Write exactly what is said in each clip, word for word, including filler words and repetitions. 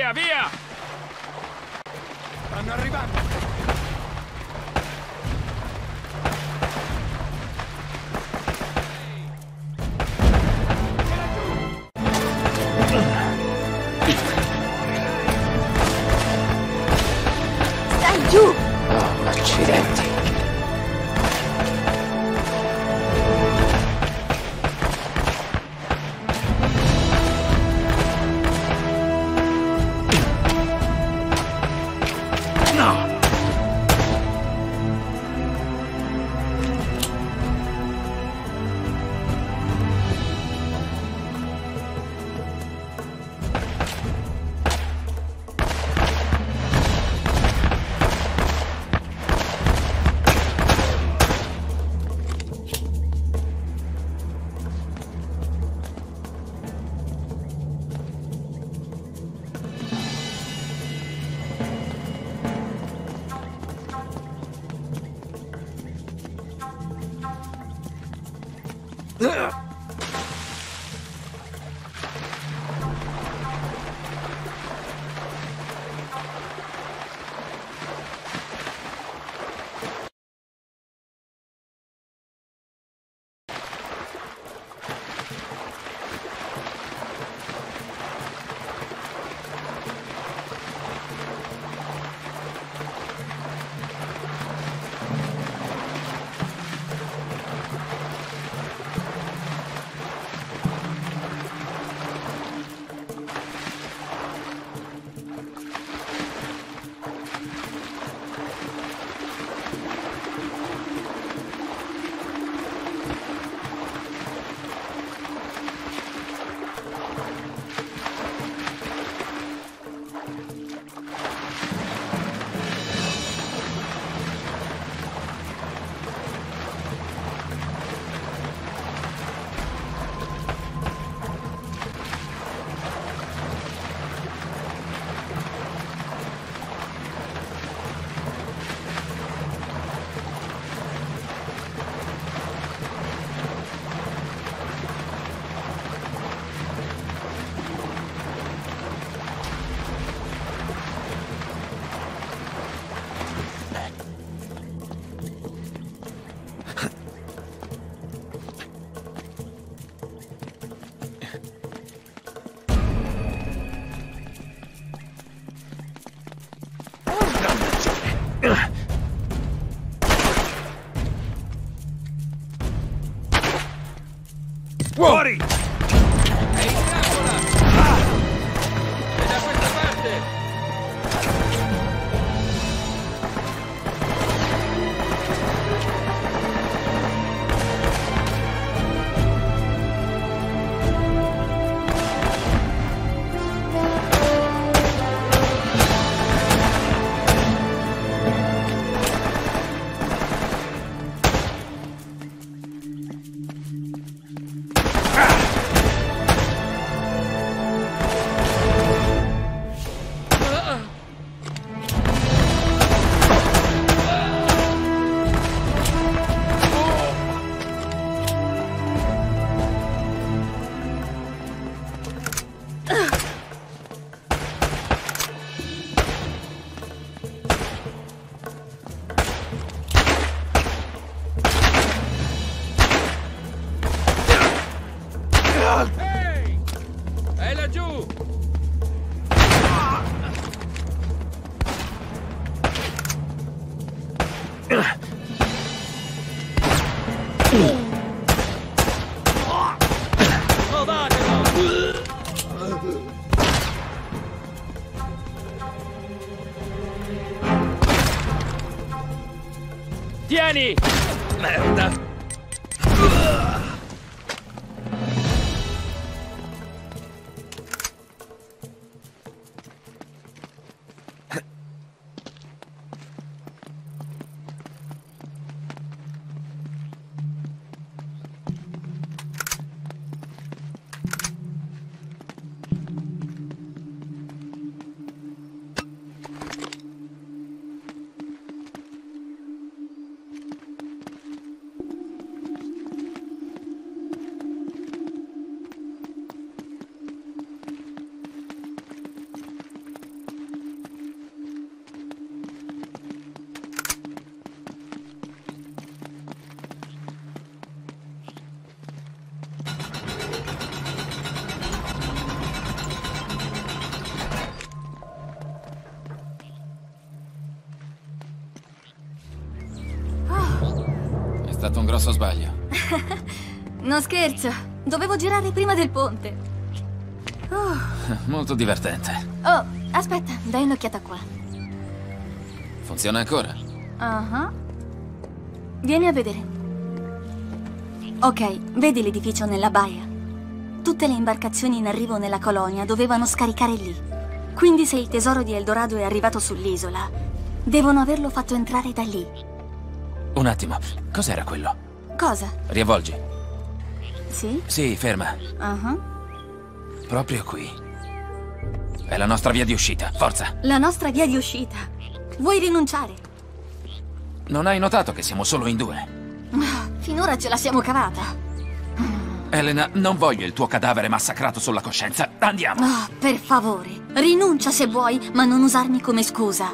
Via, via! Stanno arrivando! Stai giù! Oh, accidenti! Fuori! È in trappola! Ah! È da questa parte! Ehi! È laggiù! Tieni! Merda! fatto un grosso sbaglio. Non scherzo. Dovevo girare prima del ponte. Oh, Molto divertente. oh aspetta, dai un'occhiata qua. Funziona ancora? Ah. Vieni a vedere. Ok, vedi l'edificio nella baia? Tutte le imbarcazioni in arrivo nella colonia dovevano scaricare lì. Quindi se il tesoro di Eldorado è arrivato sull'isola, devono averlo fatto entrare da lì. Un attimo, cos'era quello? Cosa? Riavvolgi. Sì? Sì, ferma. Ah. Proprio qui. È la nostra via di uscita, forza. La nostra via di uscita. Vuoi rinunciare? Non hai notato che siamo solo in due? Ah, finora ce la siamo cavata. Elena, non voglio il tuo cadavere massacrato sulla coscienza. Andiamo. Ah, per favore, rinuncia se vuoi, ma non usarmi come scusa.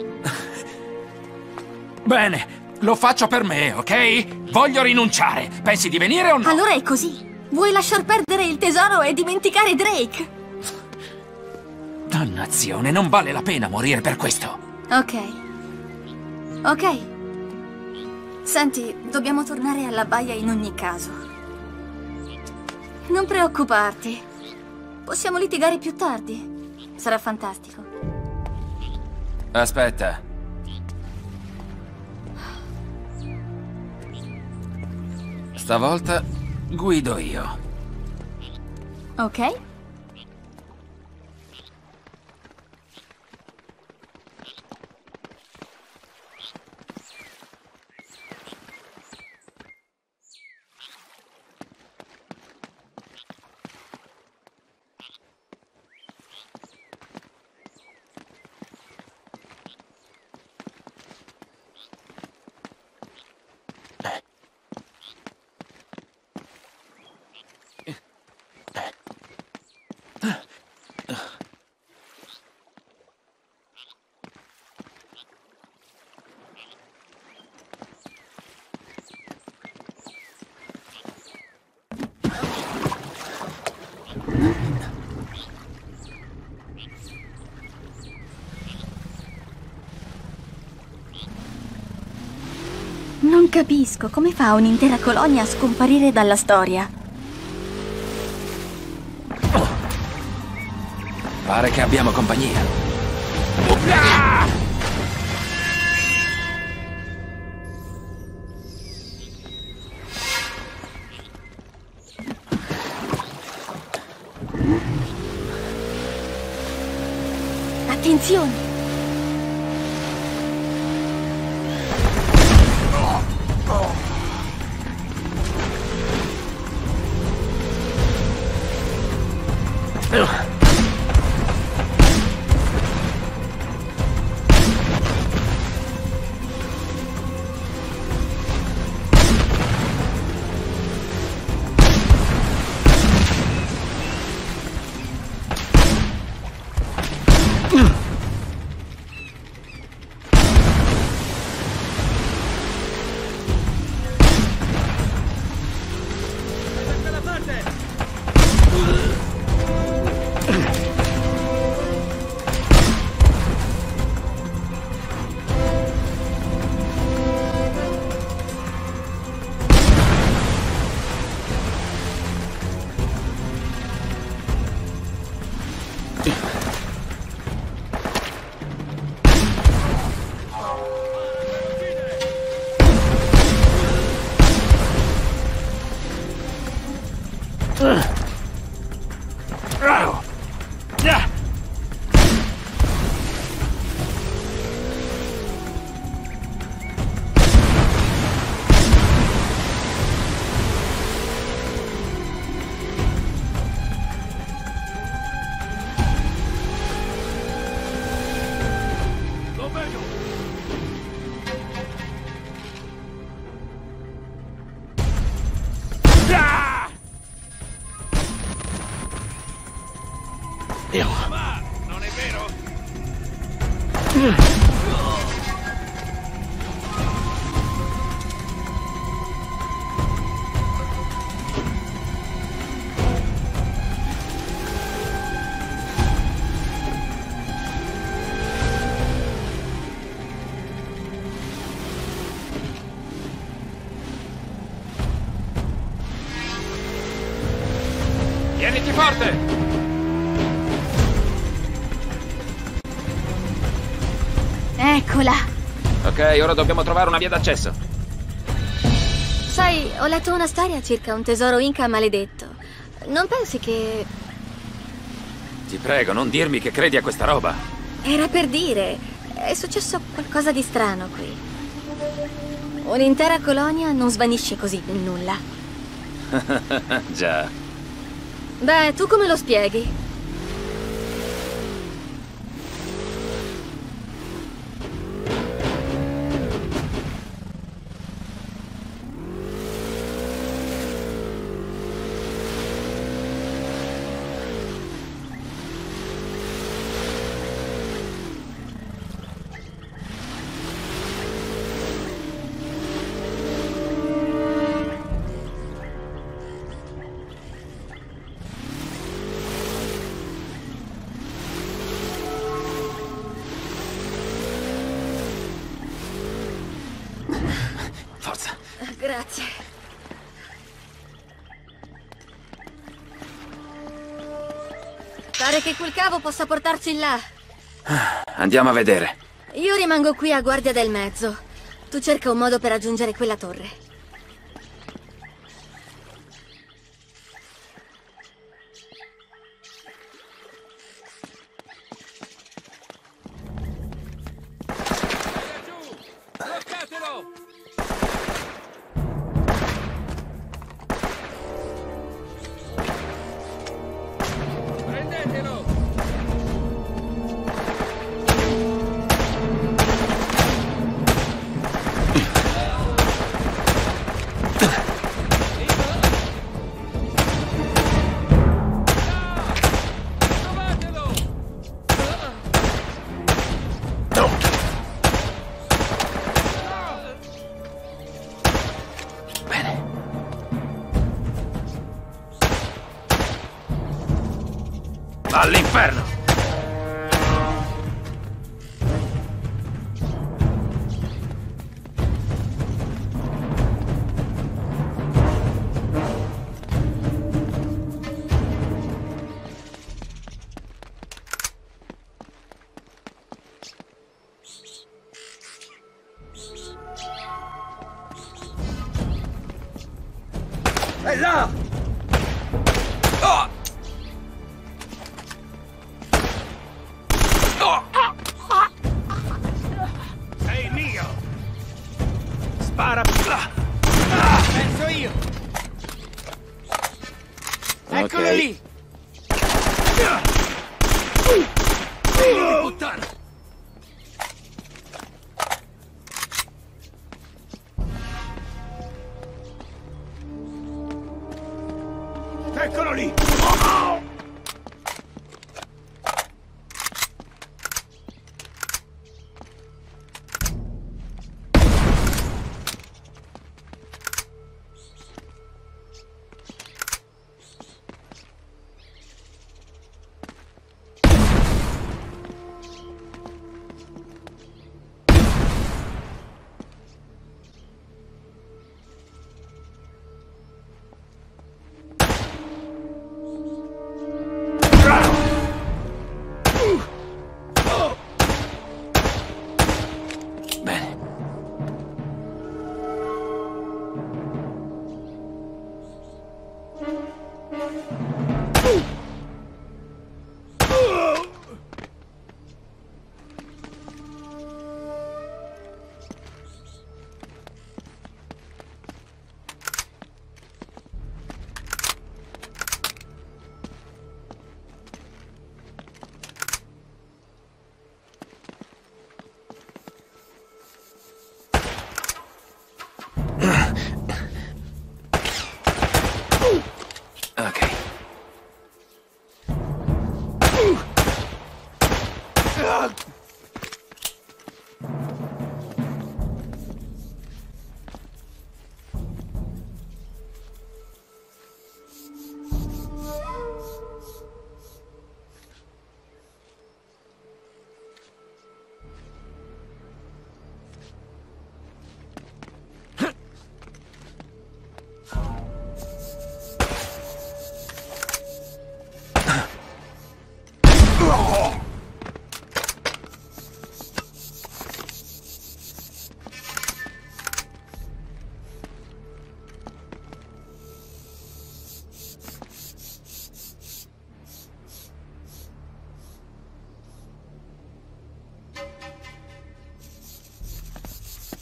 Bene, lo faccio per me, ok? Voglio rinunciare. Pensi di venire o no? Allora è così. Vuoi lasciar perdere il tesoro e dimenticare Drake? Dannazione, non vale la pena morire per questo. Ok. Ok. Senti, dobbiamo tornare alla baia in ogni caso. Non preoccuparti. Possiamo litigare più tardi. Sarà fantastico. Aspetta. Stavolta guido io. Ok? Non capisco come fa un'intera colonia a scomparire dalla storia. Pare che abbiamo compagnia. Attenzione! Ma non è vero? forte! Eccola! Ok, ora dobbiamo trovare una via d'accesso. Sai, ho letto una storia circa un tesoro inca maledetto. Non pensi che... Ti prego, non dirmi che credi a questa roba. Era per dire, è successo qualcosa di strano qui. Un'intera colonia non svanisce così nel nulla. Già. Beh, tu come lo spieghi? Forza. Grazie. Pare che quel cavo possa portarci là. Andiamo a vedere. Io rimango qui a guardia del mezzo. Tu cerca un modo per raggiungere quella torre. Bloccatelo! Prendetelo! Trovatelo! Bene. Va all'inferno! È là! Oh! Oh! Sei mio! Spara! Penso io! Eccolo Ok. lì! Figlio di puttana! Eccolo lì!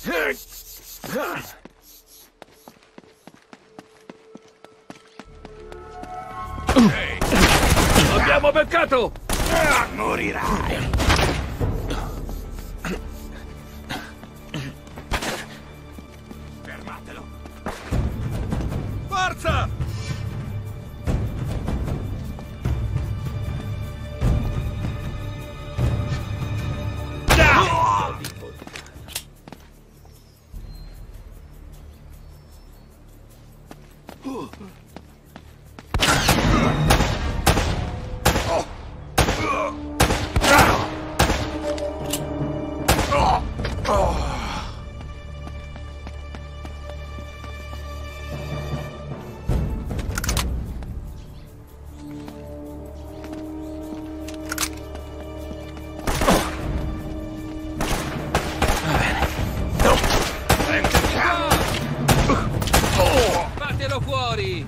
Abbiamo beccato! Ah, morirai! Fermatelo! Forza! Fatelo fuori!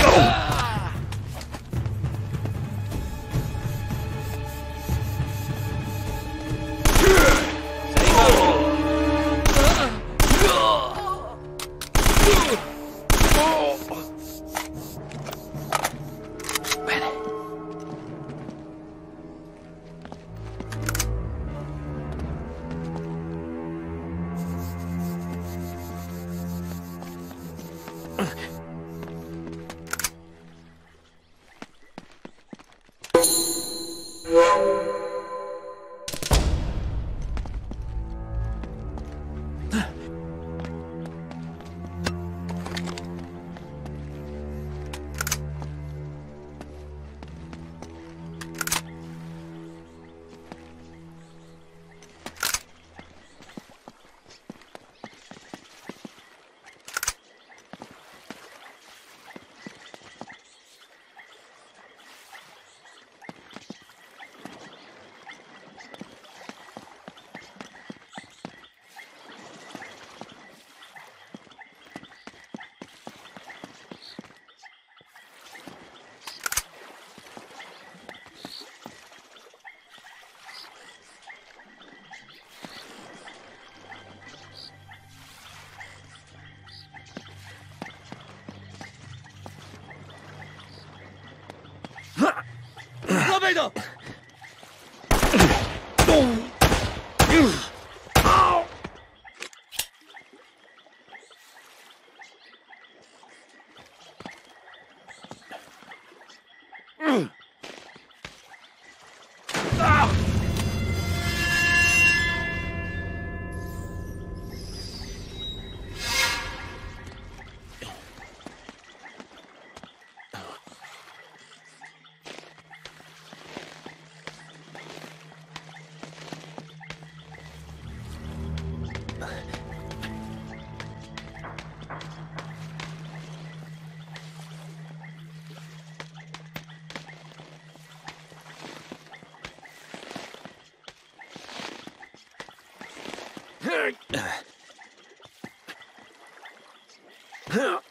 Lo vedo! Huh.